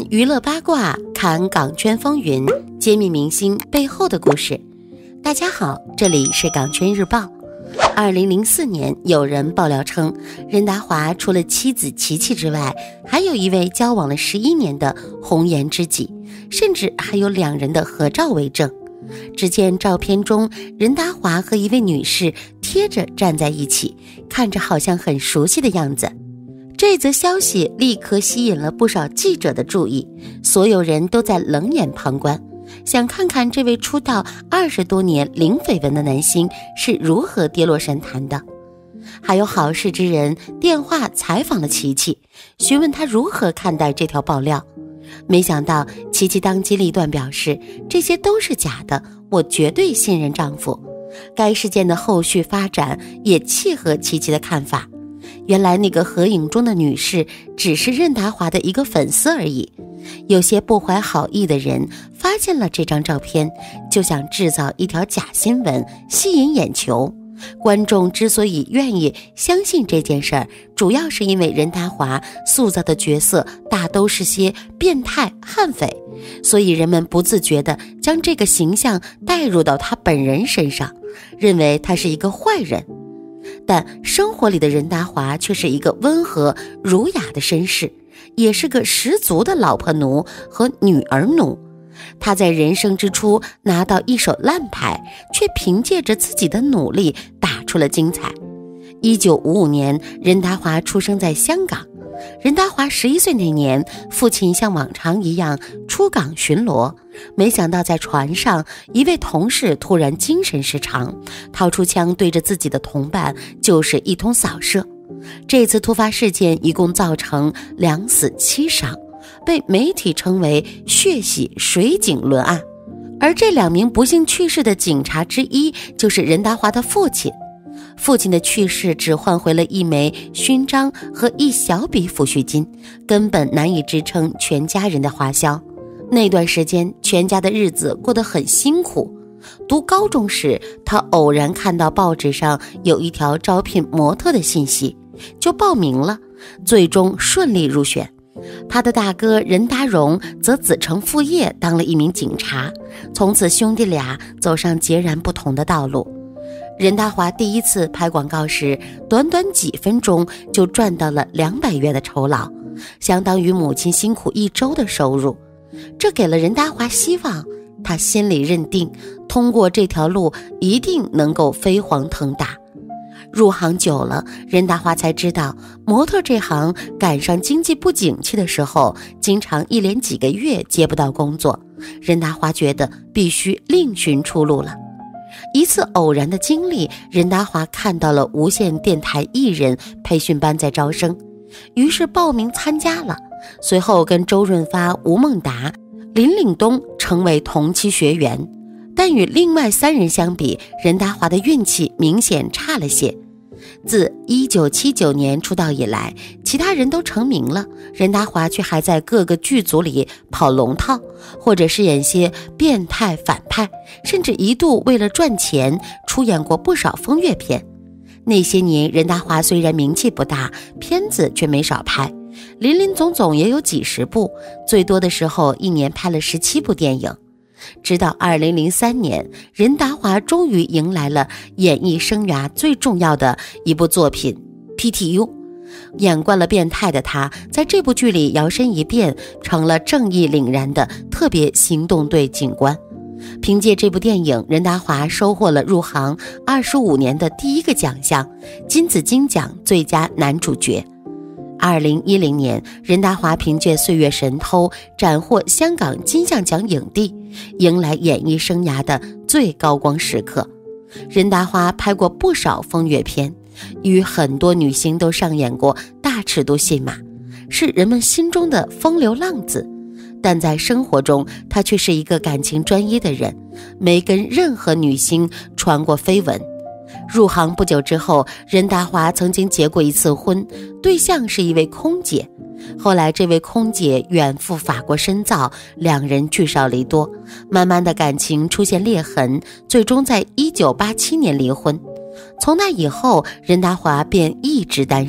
娱乐八卦，看港圈风云，揭秘明星背后的故事。大家好，这里是港圈日报。2004年，有人爆料称，任达华除了妻子琪琪之外，还有一位交往了11年的红颜知己，甚至还有2人的合照为证。只见照片中，任达华和一位女士贴着站在一起，看着好像很熟悉的样子。这则消息立刻吸引了不少记者的注意，所有人都在冷眼旁观，想看看这位出道20多年零绯闻的男星是如何跌落神坛的。还有好事之人电话采访了琪琪，询问他如何看待这条爆料。没想到琪琪当机立断表示，这些都是假的，我绝对信任丈夫。该事件的后续发展也契合琪琪的看法。原来那个合影中的女士只是任达华的一个粉丝而已。有些不怀好意的人发现了这张照片，就想制造一条假新闻，吸引眼球。观众之所以愿意相信这件事儿，主要是因为任达华塑造的角色大都是些变态悍匪，所以人们不自觉地将这个形象带入到他本人身上，认为他是一个坏人。但生活里的任达华却是一个温和儒雅的绅士，也是个十足的老婆奴和女儿奴。他在人生之初拿到一手烂牌，却凭借着自己的努力打出了精彩。1955年，任达华出生在香港。任达华11岁那年，父亲像往常一样出港巡逻，没想到在船上，一位同事突然精神失常，掏出枪对着自己的同伴就是一通扫射。这次突发事件一共造成2死7伤，被媒体称为血洗水警轮案。而这2名不幸去世的警察之一就是任达华的父亲。父亲的去世只换回了一枚勋章和一小笔抚恤金，根本难以支撑全家人的花销。那段时间，全家的日子过得很辛苦。读高中时，他偶然看到报纸上有一条招聘模特的信息，就报名了，最终顺利入选。他的大哥任达荣则子承父业当了一名警察，从此兄弟俩走上截然不同的道路。任达华第一次拍广告时，短短几分钟就赚到了200元的酬劳，相当于母亲辛苦1周的收入。这给了任达华希望，他心里认定，通过这条路一定能够飞黄腾达。入行久了，任达华才知道，模特这行赶上经济不景气的时候，经常一连几个月接不到工作。任达华觉得必须另寻出路了。一次偶然的经历，任达华看到了无线电台艺人培训班在招生，于是报名参加了。随后跟周润发、吴孟达、林岭东成为同期学员，但与另外3人相比，任达华的运气明显差了些。自1979年出道以来，其他人都成名了，任达华却还在各个剧组里跑龙套，或者饰演些变态反派，甚至一度为了赚钱出演过不少风月片。那些年，任达华虽然名气不大，片子却没少拍，林林总总也有几十部，最多的时候一年拍了17部电影。直到2003年，任达华终于迎来了演艺生涯最重要的一部作品 PTU。 演惯了变态的他，在这部剧里摇身一变成了正义凛然的特别行动队警官。凭借这部电影，任达华收获了入行25年的第一个奖项——金紫荆奖最佳男主角。2010年，任达华凭借《岁月神偷》斩获香港金像奖影帝，迎来演艺生涯的最高光时刻。任达华拍过不少风月片，与很多女星都上演过大尺度戏码，是人们心中的风流浪子。但在生活中，他却是一个感情专一的人，没跟任何女星传过绯闻。入行不久之后，任达华曾经结过一次婚，对象是一位空姐。后来这位空姐远赴法国深造，2人聚少离多，慢慢的感情出现裂痕，最终在1987年离婚。从那以后，任达华便一直单身，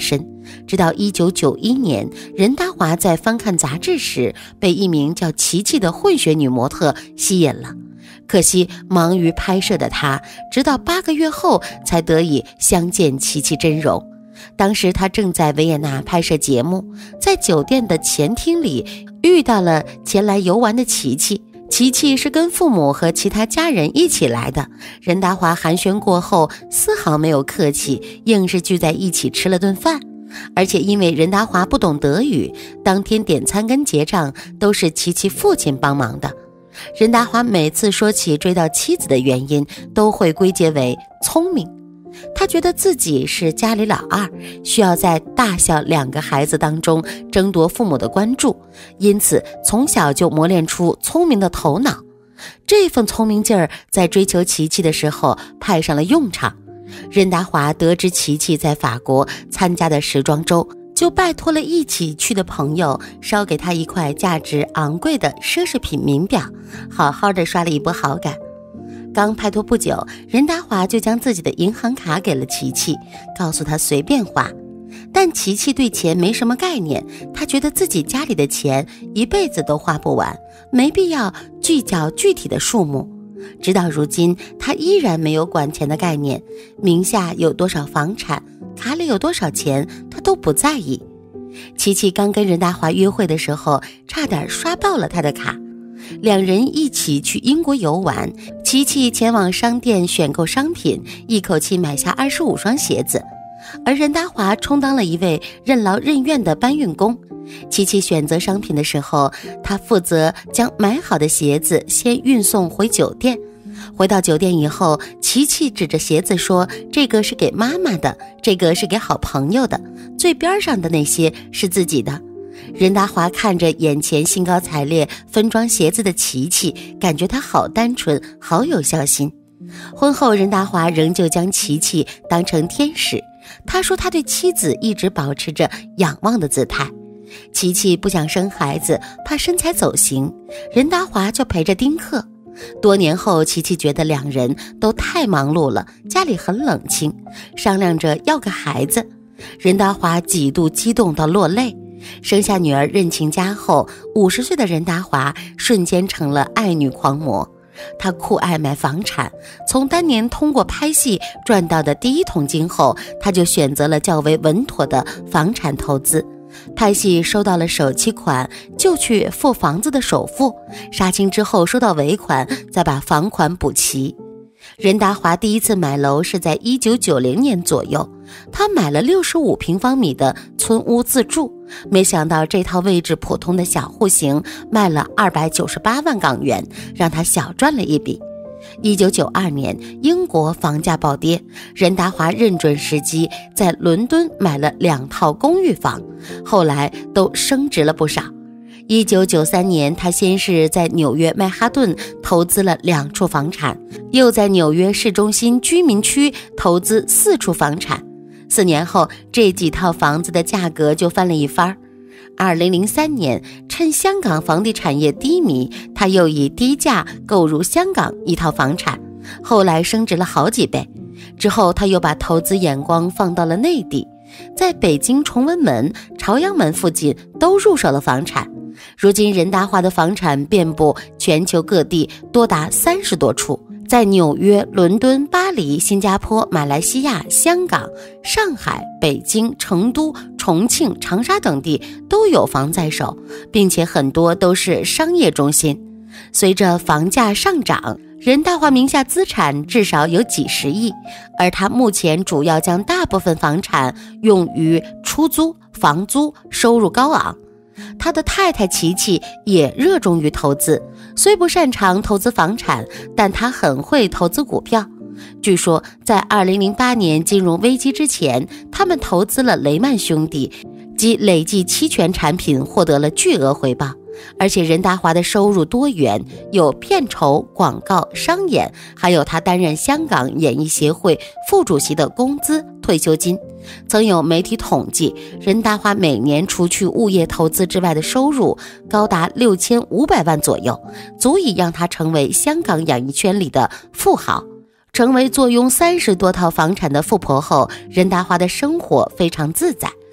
直到1991年，任达华在翻看杂志时，被一名叫琪琪的混血女模特吸引了。可惜忙于拍摄的他，直到8个月后才得以相见琪琪真容。当时他正在维也纳拍摄节目，在酒店的前厅里遇到了前来游玩的琪琪。琪琪是跟父母和其他家人一起来的，任达华寒暄过后丝毫没有客气，硬是聚在一起吃了顿饭。而且因为任达华不懂德语，当天点餐跟结账都是琪琪父亲帮忙的。任达华每次说起追到妻子的原因，都会归结为聪明。他觉得自己是家里老二，需要在大小2个孩子当中争夺父母的关注，因此从小就磨练出聪明的头脑。这份聪明劲儿在追求琪琪的时候派上了用场。任达华得知琪琪在法国参加的时装周，就拜托了一起去的朋友捎给他一块价值昂贵的奢侈品名表，好好的刷了一波好感。刚拍拖不久，任达华就将自己的银行卡给了琪琪，告诉他随便花。但琪琪对钱没什么概念，他觉得自己家里的钱一辈子都花不完，没必要计较具体的数目。直到如今，他依然没有管钱的概念，名下有多少房产，卡里有多少钱，他都不在意。琪琪刚跟任达华约会的时候，差点刷爆了他的卡。2人一起去英国游玩，琪琪前往商店选购商品，一口气买下25双鞋子，而任达华充当了一位任劳任怨的搬运工。琪琪选择商品的时候，他负责将买好的鞋子先运送回酒店。回到酒店以后，琪琪指着鞋子说，这个是给妈妈的，这个是给好朋友的，最边上的那些是自己的。任达华看着眼前兴高采烈分装鞋子的琪琪，感觉他好单纯，好有孝心。婚后，任达华仍旧将琪琪当成天使，他说他对妻子一直保持着仰望的姿态。琪琪不想生孩子，怕身材走形，任达华就陪着丁克。多年后，琪琪觉得2人都太忙碌了，家里很冷清，商量着要个孩子。任达华几度激动到落泪。生下女儿任晴佳后，50岁的任达华瞬间成了爱女狂魔。他酷爱买房产，从当年通过拍戏赚到的第1桶金后，他就选择了较为稳妥的房产投资。拍戏收到了首期款，就去付房子的首付，杀青之后收到尾款，再把房款补齐。任达华第一次买楼是在1990年左右，他买了65平方米的村屋自住，没想到这套位置普通的小户型卖了298万港元，让他小赚了一笔。1992年，英国房价暴跌，任达华认准时机，在伦敦买了2套公寓房，后来都升值了不少。1993年，他先是在纽约曼哈顿投资了2处房产，又在纽约市中心居民区投资4处房产。4年后，这几套房子的价格就翻了一番。2003年，趁香港房地产业低迷，他又以低价购入香港1套房产，后来升值了好几倍。之后，他又把投资眼光放到了内地，在北京崇文门、朝阳门附近都入手了房产。如今，任达华的房产遍布全球各地，多达30多处，在纽约、伦敦、巴黎、新加坡、马来西亚、香港、上海、北京、成都、重庆、长沙等地都有房在手，并且很多都是商业中心。随着房价上涨，任达华名下资产至少有几十亿，而他目前主要将大部分房产用于出租，房租收入高昂。他的太太琪琪也热衷于投资，虽不擅长投资房产，但他很会投资股票。据说在2008年金融危机之前，他们投资了雷曼兄弟，即累计期权产品获得了巨额回报。而且任达华的收入多元，有片酬、广告、商演，还有他担任香港演艺协会副主席的工资、退休金。曾有媒体统计，任达华每年除去物业投资之外的收入高达6500万左右，足以让他成为香港演艺圈里的富豪。成为坐拥30多套房产的富婆后，任达华的生活非常自在。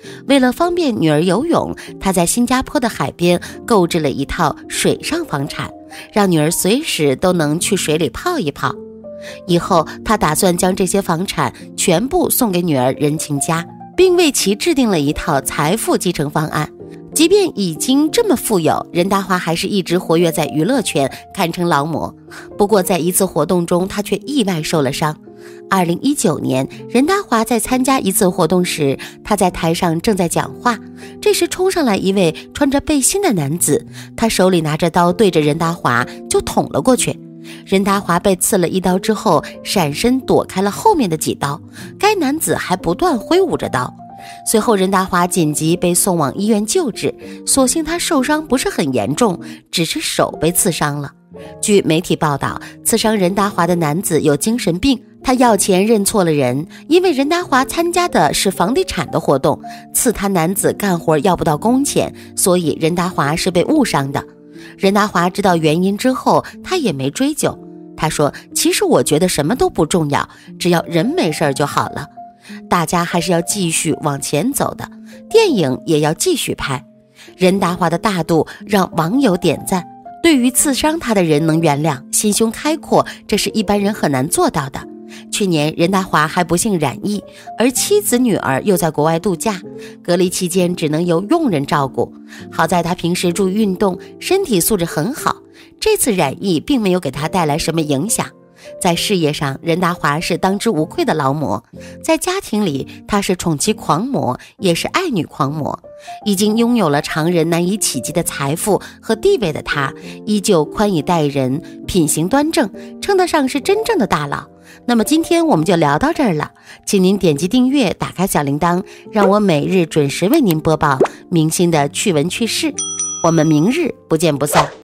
为了方便女儿游泳，他在新加坡的海边购置了一套水上房产，让女儿随时都能去水里泡一泡。以后他打算将这些房产全部送给女儿任晴家，并为其制定了一套财富继承方案。即便已经这么富有，任达华还是一直活跃在娱乐圈，堪称劳模。不过在一次活动中，他却意外受了伤。2019年，任达华在参加一次活动时，他在台上正在讲话，这时冲上来一位穿着背心的男子，他手里拿着刀对着任达华就捅了过去。任达华被刺了一刀之后，闪身躲开了后面的几刀，该男子还不断挥舞着刀。随后任达华紧急被送往医院救治，所幸他受伤不是很严重，只是手被刺伤了。据媒体报道，刺伤任达华的男子有精神病，他要钱认错了人，因为任达华参加的是房地产的活动，刺他男子干活要不到工钱，所以任达华是被误伤的。任达华知道原因之后，他也没追究。他说，其实我觉得什么都不重要，只要人没事就好了。大家还是要继续往前走的，电影也要继续拍。任达华的大度让网友点赞，对于刺伤他的人能原谅，心胸开阔，这是一般人很难做到的。去年任达华还不幸染疫，而妻子女儿又在国外度假，隔离期间只能由佣人照顾。好在他平时注意运动，身体素质很好，这次染疫并没有给他带来什么影响。在事业上，任达华是当之无愧的劳模，在家庭里他是宠妻狂魔，也是爱女狂魔。已经拥有了常人难以企及的财富和地位的他，依旧宽以待人，品行端正，称得上是真正的大佬。那么今天我们就聊到这儿了，请您点击订阅，打开小铃铛，让我每日准时为您播报明星的趣闻趣事。我们明日不见不散。